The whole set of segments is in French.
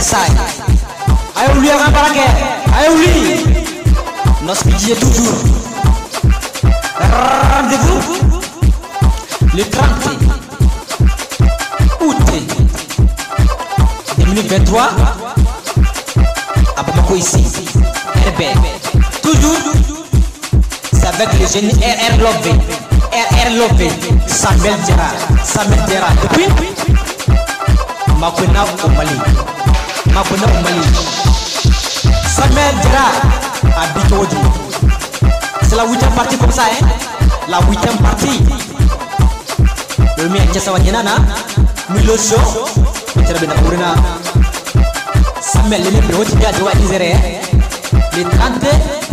Versailles. Ayo lui à Baraké. Ayo lui. Nos pitié toujours. Rendez-vous le 30 août 2023 à Bamako ici. RB. Toujours. C'est avec le jeune RR Love. RR Love. Samuel Djera. Depuis Makuna au Mali. Samuel Djera habite Odi. C'est la 8e partie comme ça, hein? La 8e partie. Le mien est Sawadinana. Milo Show. Samuel le bureau de Diadou à Isère. Le 30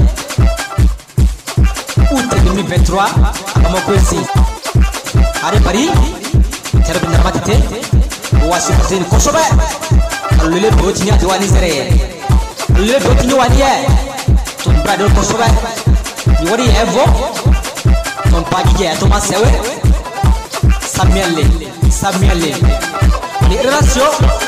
août 2023 à Bamako ici. Allez Paris. Terminé la matite. Voici pour une Kosovo. Le bureau de Diadou à Isère. Le bureau de Diadou à Isère. Ton bras de Kosovo. Yori Evo, ton pagi est Thomas Sewe, Samuel, les relations.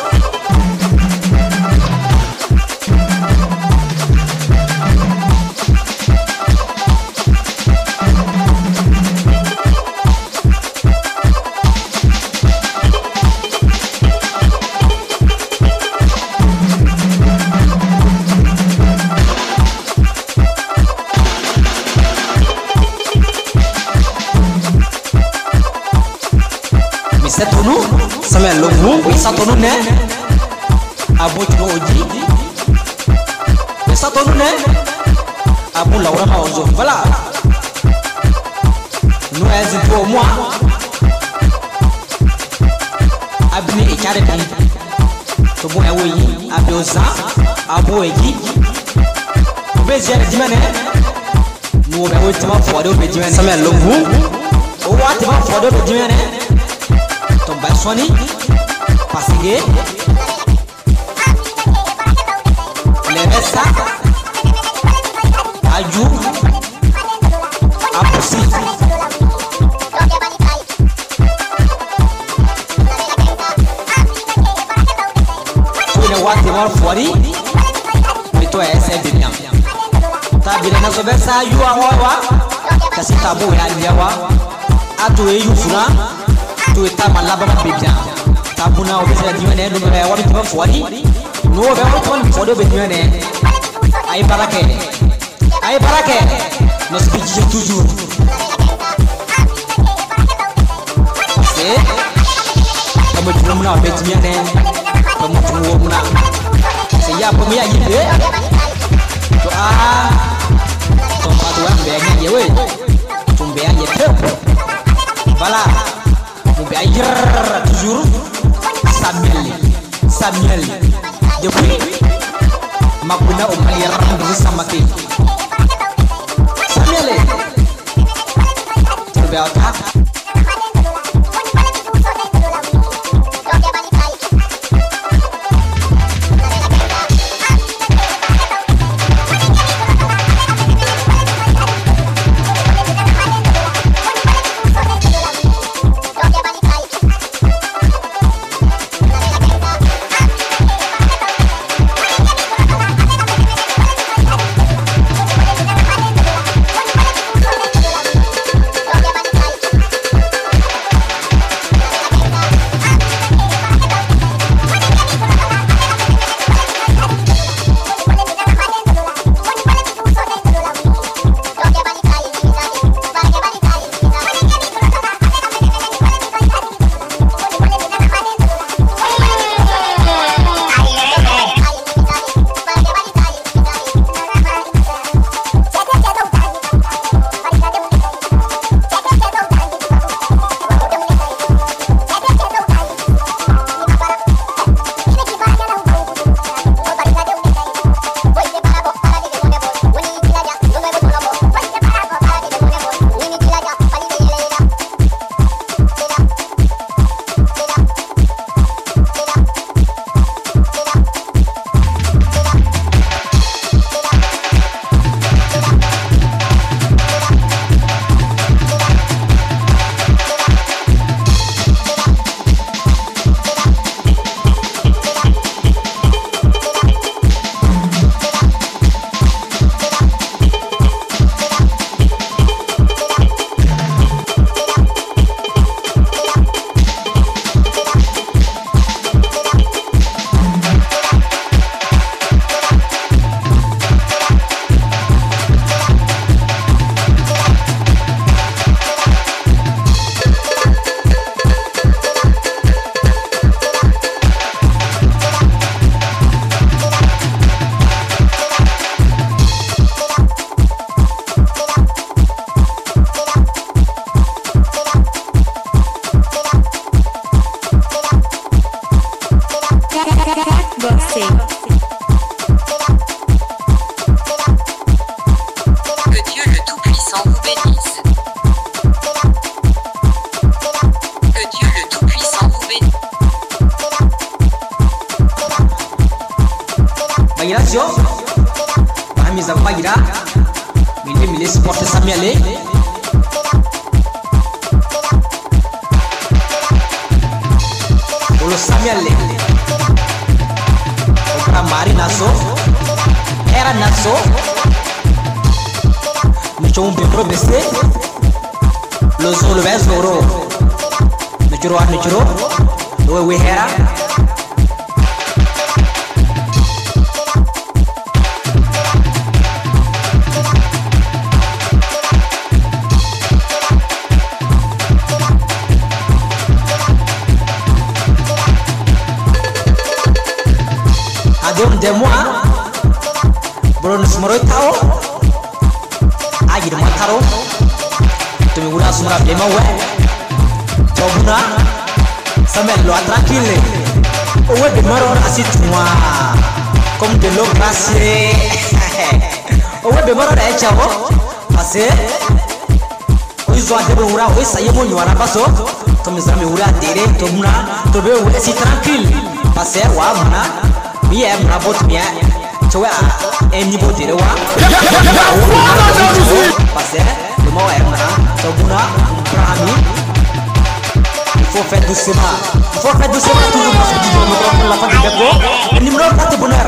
Samuel Lobo, oui, ça tourne né. Abou Tino Odi. Mais ça tourne né. Abou Laura Maozo. Voilà. Nous sommes pour moi. Abni et Karebi. Tobo Ewoyi. Abioza. Abou Edi. Vous pouvez dire Dimane. Nous avons été fort de Dimane. Samuel Lobo. Au revoir, tu vas fort de Dimane. Ton Banswani, Passigué, les Vessa, Adjou, Apoussi. Tous les watts de Fouari, mais toi, c'est bien. T'as bien dans ce Vessa, Youawa, t'as si tabou et Aliawa, Atoué Youfuna. Tu es malaba bibia. Tabuna obesa dimene no be wa bitwa fwadi. No be wa ton fodo be dimene. Ay barake. No speech toujours. C'est comme tu m'as be dimene. Comme tu m'as. C'est ya pour ya yide. To ton pas toi be ngye we. Tumbe ngye peu. Voilà. Toujours Samuel depuis Makuna au Mali rendez-vous Samake Samuel tu veux pas. Samuel Olo Samuel Okra Mari Naso Era Naso Michon Bepro Bese Lozo Lubez Loro Michuro Michuro Lowe Hera de moi Bron smoro tao Agir mataro Tumi guna sumra dema we Tobuna Samel lo tranquille Owe de maror asit moi Comme de l'eau glacée Owe de maror e chavo Ase Oizo ade bura we saye mo nyara baso Tumi zame ura dire tobuna Tobe we si tranquille Ase wa muna Mia mna bot mia Chowa niveau de wa Passé le mot est mna Tobuna Prami Il faut faire doucement Il faut faire doucement toujours parce que tu dois me prendre la fin du dépôt Le numéro 4 est bonheur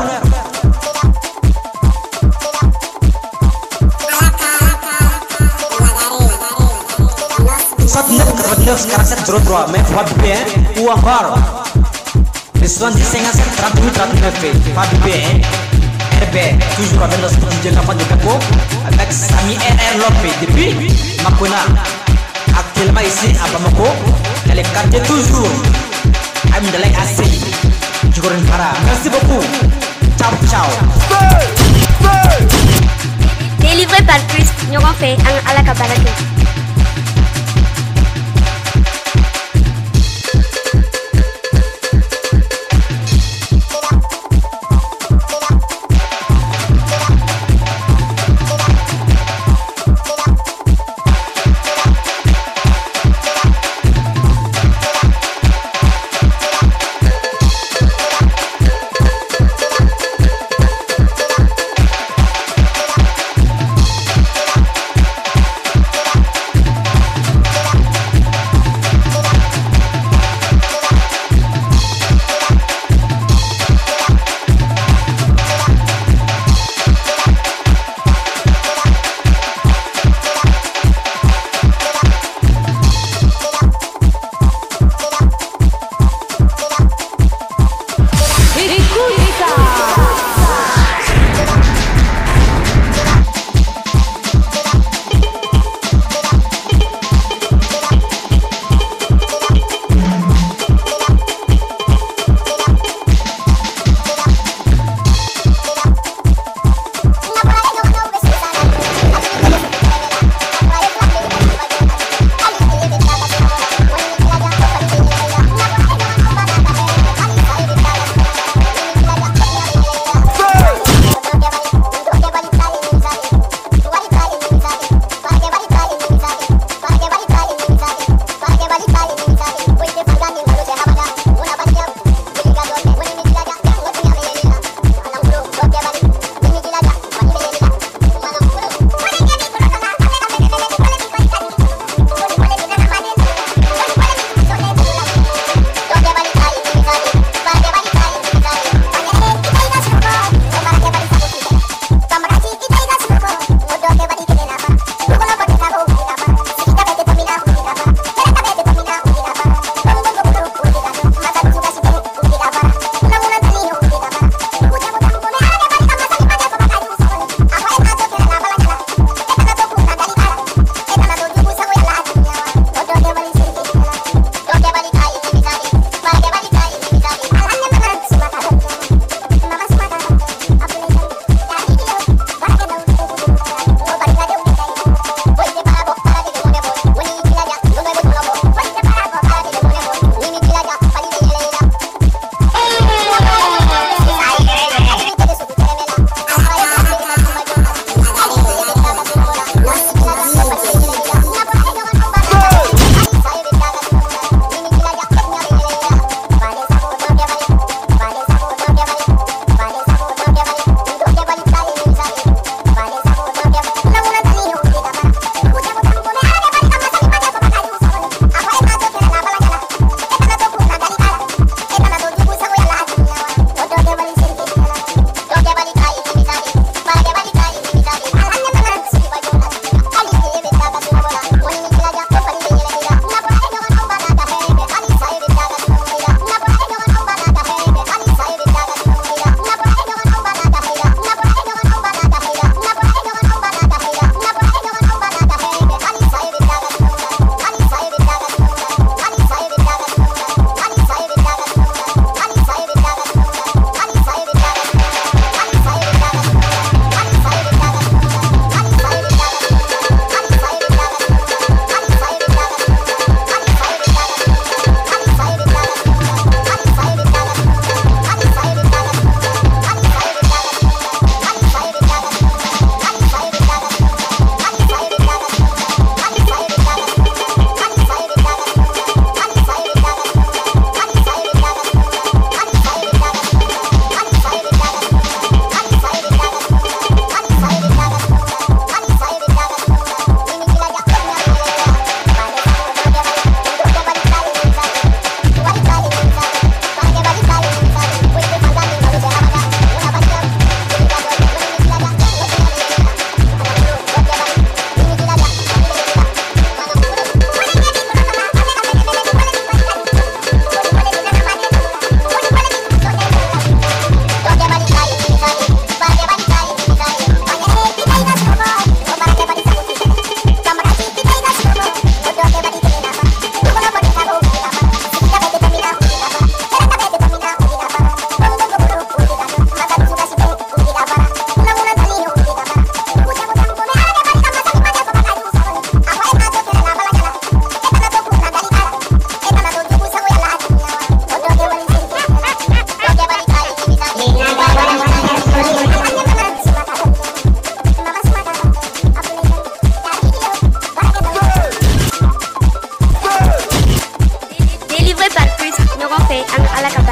Soit 9 47 03 mais faut bien ou encore 75 38 39 pas de bien RB toujours avec notre petit la fin de capot avec Sami RR Lopé depuis Makona actuellement ici à Bamako elle est quartier toujours Amdalek Assi Djigorin Para merci beaucoup ciao ciao délivré par Christ nous avons fait un à la cabarete ala ka